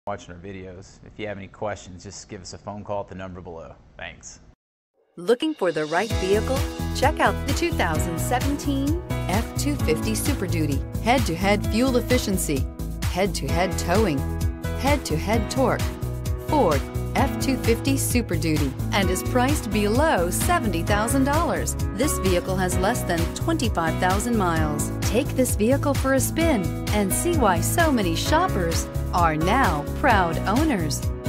watching our videos. If you have any questions, just give us a phone call at the number below. Thanks. Looking for the right vehicle? Check out the 2017 F250 Super Duty. Head-to-head fuel efficiency, head-to-head towing, head-to-head torque. Ford F250 Super Duty and is priced below $70,000. This vehicle has less than 25,000 miles. Take this vehicle for a spin and see why so many shoppers are now proud owners.